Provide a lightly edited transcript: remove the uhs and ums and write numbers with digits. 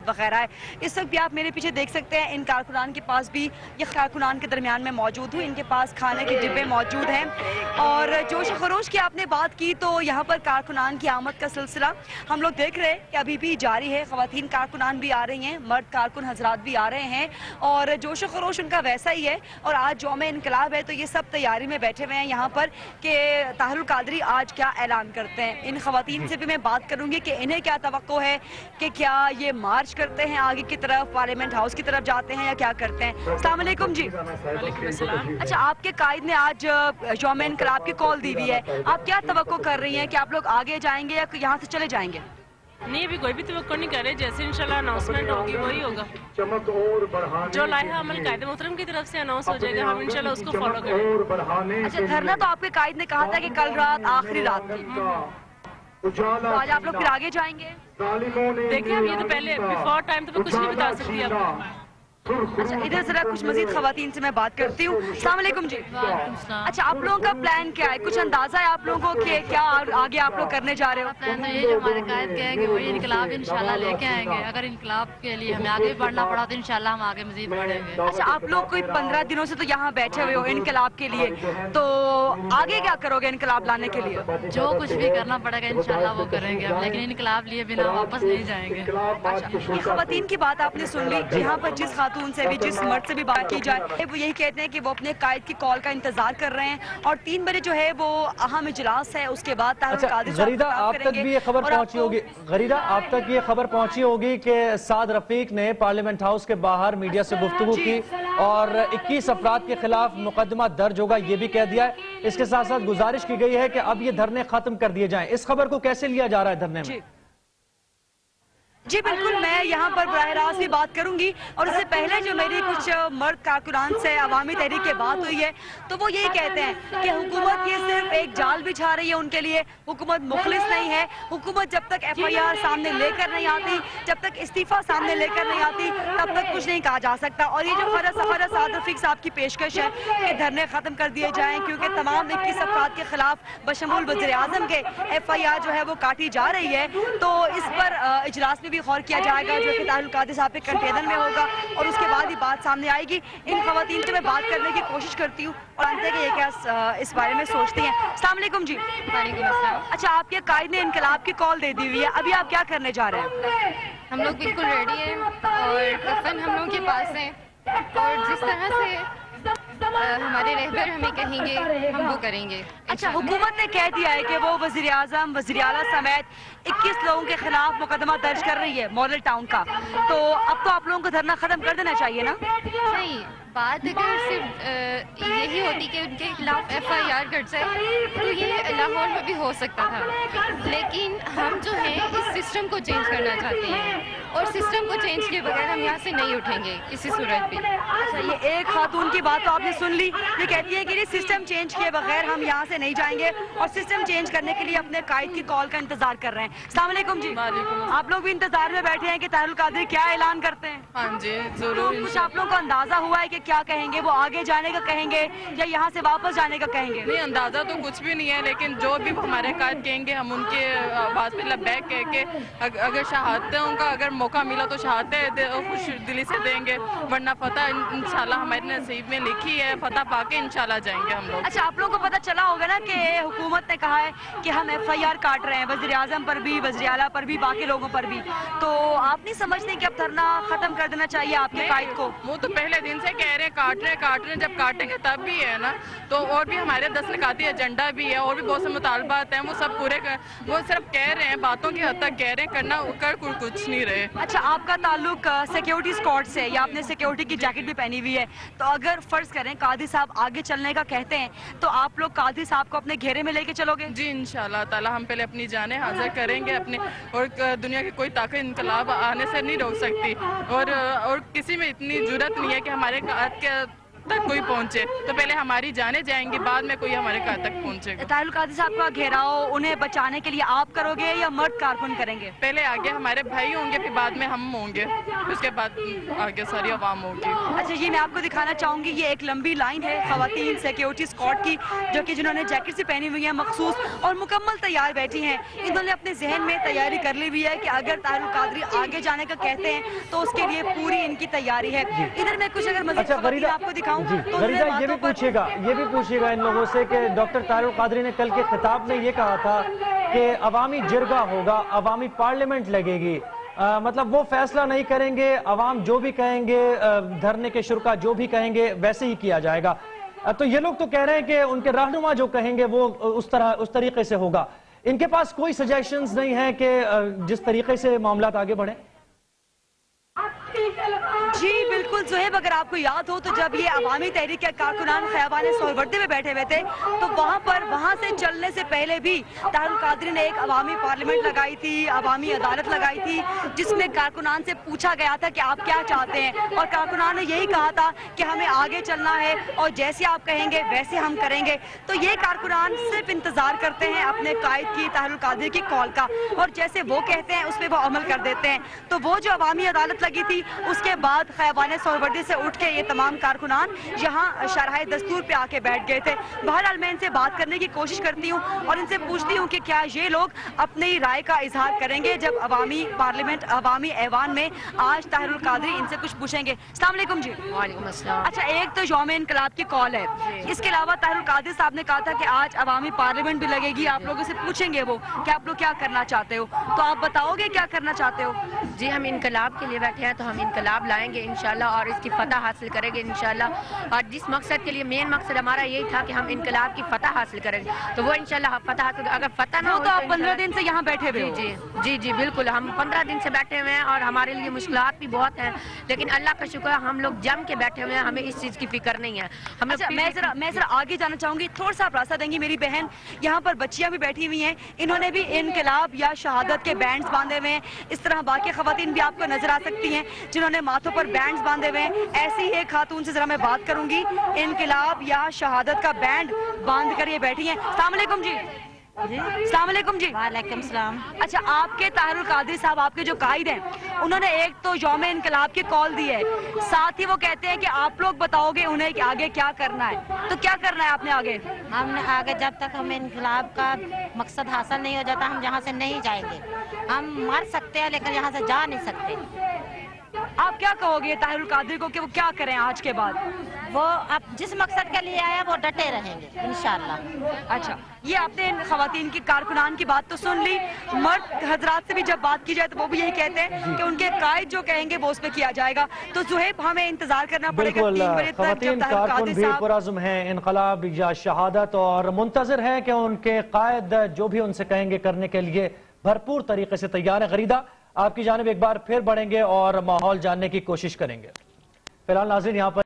वगैरह है। इस वक्त भी आप मेरे पीछे देख सकते हैं, इन कारकुनान के पास भी, ये कारकुनान के दरमियान में मौजूद हूँ, इनके पास खाने के डिब्बे मौजूद हैं। और जोश खरोश की आपने बात की तो यहाँ पर कारकुनान की आमद का सिलसिला हम लोग देख रहे हैं कि अभी भी जारी है। ख़वातीन कारकुनान भी आ रही हैं, मर्द कारकुन हजरात भी आ रहे हैं और जोश खरोश उनका वैसा ही है। और आज यौम इनकलाब है तो ये सब तैयारी में बैठे हुए हैं यहाँ पर कि ताहिरुल कादरी आज क्या ऐलान करते हैं। इन ख़वातीन से भी मैं बात करूँगी कि इन्हें क्या तवक्को है, कि क्या ये मार्च करते हैं आगे की तरफ, पार्लियामेंट हाउस की तरफ जाते हैं या क्या करते हैं। अस्सलाम वालेकुम जी। अच्छा, आपके कायद ने आज यौम इनकलाब की कॉल दी हुई है, आप क्या तवक्को कर रही हैं कि आप लोग आगे जाएंगे या यहाँ से चले जाएंगे? नहीं, अभी कोई भी तवक्को नहीं करे, जैसे इंशाल्लाह अनाउंसमेंट होगी वही होगा। जो लाइहा अमल कायदे मोहतरम की तरफ से अनाउंस हो जाएगा, हम इंशाल्लाह उसको फॉलो करेंगे। अच्छा, धरना तो आपके कायद ने कहा था कि कल रात आखिरी रात थी, तो आज आप लोग फिर आगे जाएंगे? देखिए, अब ये तो पहले बिफोर टाइम तो मैं कुछ नहीं बता सकती आपको। अच्छा, इधर जरा कुछ मजीद खवातीन से मैं बात करती हूँ। अस्सलाम वालेकुम जी। अच्छा, आप लोगों का प्लान क्या है, कुछ अंदाजा है आप लोगों को कि क्या आगे आप लोग करने जा रहे हो? प्लान तो ये जो हमारे कायद कहेंगे वही इनकलाब इंशाल्लाह लेके आएंगे। अगर इनकलाब के लिए हमें आगे बढ़ना पड़ा तो इंशाल्लाह हम आगे मजीद बढ़ेंगे। अच्छा, आप लोग कोई 15 दिनों से तो यहाँ बैठे हुए हो इनकलाब के लिए, तो आगे क्या करोगे इनकलाब लाने के लिए? जो कुछ भी करना पड़ेगा इंशाल्लाह वो करेंगे हम, लेकिन इनकलाब लिए बिना वापस नहीं जाएंगे। अच्छा, ये खवातीन की बात आपने सुन ली। यहाँ पर जिस खातून से भी, जिस मर्द से भी बात की जाए, वो यही कहते हैं कि वो अपने कायद की कॉल का इंतजार कर रहे हैं और 3 बजे जो है वो अहम इजलास है, उसके बाद गरीदा आप तक भी ये खबर पहुंची होगी, गरीदा आप तक ये खबर पहुंची होगी कि साद रफीक ने पार्लियामेंट हाउस के बाहर मीडिया से गुफ्तगू की और 21 अफराद के खिलाफ मुकदमा दर्ज होगा, ये भी कह दिया है। इसके साथ साथ गुजारिश की गई है कि अब ये धरने खत्म कर दिए जाएं। इस खबर को कैसे लिया जा रहा है धरने में? जी बिल्कुल, मैं यहाँ पर बराह रास्त भी बात करूंगी और इससे पहले जो मेरी कुछ मर्द कारकुनान से अवामी तहरीक की बात हुई है तो वो यही कहते हैं कि हुकूमत ये सिर्फ एक जाल बिछा रही है उनके लिए, हुकूमत मुखलिस नहीं है। हुकूमत जब तक FIR सामने लेकर नहीं आती, जब तक इस्तीफा सामने लेकर नहीं आती, तब तक कुछ नहीं कहा जा सकता। और ये जो खबर साद रफीक साहब की पेशकश है कि धरने खत्म कर दिए जाएं क्योंकि तमाम 21 अफराद के खिलाफ बशमूल वज़ीर आज़म के FIR जो है वो काटी जा रही है, तो इस पर इजलास में भी गौर किया जाएगा जो कि ताहिरुल कादरी साहब के कंटेनर में होगा और उसके बाद ही बात सामने आएगी। इन खवातीन से मैं बात करने की कोशिश करती हूँ और जानते हैं कि ये क्या इस बारे में सोचती हैं। अस्सलाम वालेकुम जी। वालेकुम अस्सलाम। अच्छा, आपके कायद ने इनकलाब की कॉल दे दी हुई है, अभी आप क्या करने जा रहे हैं? हम लोग बिल्कुल रेडी हैं और कफन हम लोगों के पास है और जिस तरह से हमारे रहबर हमें कहेंगे हम वो करेंगे। अच्छा, हुकूमत ने कह दिया है कि वो वज़ीर आज़म, वज़ीर आला समेत 21 लोगों के खिलाफ मुकदमा दर्ज कर रही है मॉडल टाउन का, तो अब तो आप लोगों को धरना खत्म कर देना चाहिए ना? नहीं, बात अगर सिर्फ यही होती कि उनके खिलाफ FIR कट जाए तो ये लाहौर में भी हो सकता था, लेकिन हम जो है इस सिस्टम को चेंज करना चाहते हैं और सिस्टम को चेंज किए बगैर हम यहाँ से नहीं उठेंगे किसी सूरत में। अच्छा, ये एक खातून की बात तो आपने सुन ली, ये कहती है कि सिस्टम चेंज किए बगैर हम यहाँ से नहीं जाएंगे और सिस्टम चेंज करने के लिए अपने कायद की कॉल का इंतजार कर रहे हैं। अस्सलाम वालेकुम जी। आप लोग भी इंतजार में बैठे हैं कि ताहिरुल कादरी क्या ऐलान करते हैं? हाँ जी, जरूर। कुछ आप लोगों को अंदाजा हुआ है कि क्या कहेंगे, वो आगे जाने का कहेंगे या यहाँ से वापस जाने का कहेंगे? नहीं, अंदाजा तो कुछ भी नहीं है, लेकिन जो भी हमारे कायद कहेंगे हम उनके आवाज पे लबैक कह के अगर शहादतों का अगर मौका मिला तो शहादतें खुश दिली से देंगे, वरना फतह इंशाल्लाह हमारे नसीब में लिखी है, फतह पाके इंशाल्लाह जाएंगे हम लोग। अच्छा, आप लोगों को पता चला होगा ना कि हुकूमत ने कहा है कि हम FIR काट रहे हैं वज़ीर आज़म पर भी, वज़ीर आला पर भी, बाकी लोगों पर भी, तो आप नहीं समझते कि अब धरना खत्म कर देना चाहिए आपके कायद को? वो तो पहले दिन से कह रहे हैं काट रहे हैं, जब काटेंगे तब भी है ना, तो और भी हमारे 10 निकाती एजेंडा भी है और भी बहुत से मुतालबात हैं, वो सब पूरे वो सिर्फ कह रहे हैं, बातों की हद तक कह रहे हैं, करना कर कुछ नहीं रहे। अच्छा, आपका ताल्लुक सिक्योरिटी स्क्वाड से, या आपने सिक्योरिटी की जैकेट भी पहनी हुई है, तो अगर फर्ज करें कादी साहब आगे चलने का कहते हैं तो आप लोग कादी साहब को अपने घेरे में लेके चलोगे? जी इंशाल्लाह ताला, हम पहले अपनी जानें हाजिर करेंगे अपने, और दुनिया की कोई ताकत इनकलाब आने से नहीं रोक सकती और किसी में इतनी जुर्रत नहीं है कि हमारे तक कोई पहुंचे, तो पहले हमारी जाने जाएंगी, बाद में कोई हमारे घर तक पहुंचेगा। ताहिरुल कादरी साहब का घेराव उन्हें बचाने के लिए आप करोगे या मर्द कारकुन करेंगे? पहले आगे हमारे भाई होंगे, फिर बाद में हम होंगे, उसके बाद आगे सारी आवाम होगी। अच्छा, ये मैं आपको दिखाना चाहूंगी, ये एक लंबी लाइन है खवातीन सिक्योरिटी स्क्वाड की, जो कि जिन्होंने जैकेट से पहनी हुई है मखसूस और मुकम्मल तैयार बैठी हैं। इन्होंने अपने जहन में तैयारी कर ली हुई है कि अगर ताहिरुल कादरी आगे जाने का कहते हैं तो उसके लिए पूरी इनकी तैयारी है। इधर मैं कुछ अगर मज़ीद खवातीन आपको दिखाऊं तो ये भी पूछिएगा इन लोगों से कि डॉक्टर ताहिरुल कादरी ने कल के खिताब में ये कहा था कि अवामी जिरगा होगा, अवामी पार्लियामेंट लगेगी, मतलब वो फैसला नहीं करेंगे, अवाम जो भी कहेंगे, धरने के शुरा जो भी कहेंगे वैसे ही किया जाएगा। तो ये लोग तो कह रहे हैं कि उनके रहनुमा जो कहेंगे वो उस तरीके से होगा। इनके पास कोई सजेशंस नहीं है कि जिस तरीके से मामलात आगे बढ़े? जी बिल्कुल ज़ुहैब, अगर आपको याद हो तो जब ये अवामी तहरीक के कारकुनान खयाबान सोहरवर्दी में बैठे हुए थे तो वहाँ से चलने से पहले भी ताहिरुल कादरी ने एक अवामी पार्लियामेंट लगाई थी, अवामी अदालत लगाई थी, जिसमें कारकुनान से पूछा गया था कि आप क्या चाहते हैं, और कारकुनान ने यही कहा था कि हमें आगे चलना है और जैसे आप कहेंगे वैसे हम करेंगे। तो ये कारकुनान सिर्फ इंतजार करते हैं अपने कायद की, ताहिरुल कादरी की कॉल का, और जैसे वो कहते हैं उस पर वो अमल कर देते हैं। तो वो जो अवामी अदालत लगी थी उसके बाद खयाबान सोहरवर्दी से उठ के ये तमाम कारकुनान यहाँ शरह दस्तूर पे आके बैठ गए थे। बहरहाल मैं इनसे बात करने की कोशिश करती हूँ और इनसे पूछती हूँ कि क्या ये लोग अपनी राय का इजहार करेंगे जब अवामी पार्लियामेंट, अवामी ऐवान में आज ताहिरुल कादरी इनसे कुछ पूछेंगे। अस्सलाम वालेकुम जी। वालेकुम अस्सलाम। अच्छा, एक तो यौम इनकलाब की कॉल है, इसके अलावा ताहिरुल कादरी साहब ने कहा था कि आज अवामी पार्लियामेंट भी लगेगी, आप लोगों से पूछेंगे वो कि आप लोग क्या करना चाहते हो, तो आप बताओगे क्या करना चाहते हो? जी, हम इनकलाब के लिए बैठे हैं, तो हम इनकलाब लाएंगे इंशाल्लाह और इसकी फतह हासिल करेंगे इंशाल्लाह। और जिस मकसद के लिए मेन मकसद हमारा यही था कि हम इनकलाब की फतह हासिल करेंगे, तो वो इंशाल्लाह फतह हासिल, अगर फतह ना हो तो आप 15 दिन से यहाँ बैठे हुए हो? जी जी जी बिल्कुल, हम 15 दिन से बैठे हुए हैं और हमारे लिए मुश्किलात भी बहुत हैं, लेकिन अल्लाह का शुक्र है हम लोग जम के बैठे हुए हैं, हमें इस चीज़ की फिक्र नहीं है। हमें मैं जरा आगे जाना चाहूंगी, थोड़ा सा आप रास्ता देंगी? मेरी बहन यहाँ पर बच्चियाँ भी बैठी हुई हैं, इन्होंने भी इनकलाब या शहादत के बैंड्स बांधे हुए हैं। इस तरह बाकी खवातीन भी आपको नजर आ सकती हैं जिन्होंने माथों पर बैंड्स बांधे हुए हैं। ऐसी ही एक खातून से जरा मैं बात करूंगी, इनकलाब या शहादत का बैंड बांध कर ये बैठी हैं। अस्सलाम वालेकुम जी। अस्सलाम वालेकुम जी। वालेकुम सलाम। अच्छा, आपके ताहिरुल कादरी साहब, आपके जो कायद हैं, उन्होंने एक तो यौम इनकलाब की कॉल दी है, साथ ही वो कहते हैं कि आप लोग बताओगे उन्हें कि आगे क्या करना है, तो क्या करना है आपने आगे? हमने आगे जब तक हमें इनकलाब का मकसद हासिल नहीं हो जाता हम यहाँ से नहीं जाएंगे। हम मर सकते हैं लेकिन यहाँ से जा नहीं सकते। आप क्या कहोगे ताहिरुल कादरी को कि वो क्या करें आज के बाद? वो अब जिस मकसद के लिए आया वो डटे रहेंगे इंशाल्लाह। अच्छा, ये आपने इन खवातीन की कारकुनान की बात तो सुन ली, मर्द हजरात से भी जब बात की जाए तो वो भी यही कहते हैं कि उनके कायद जो कहेंगे वो उस पे किया जाएगा। तो ज़ुहैब, हमें इंतजार करना पड़ेगा 3 बजे तक जब ताहिरुल कादरी साहब पुरअज़्म हैं इनकलाब या शहादत, और मुंतज़िर है कि उनके कायद जो भी उनसे कहेंगे करने के लिए भरपूर तरीके से तैयार है। गरीदा, आपकी जानिब एक बार फिर बढ़ेंगे और माहौल जानने की कोशिश करेंगे। फिलहाल नाज़रीन, यहाँ पर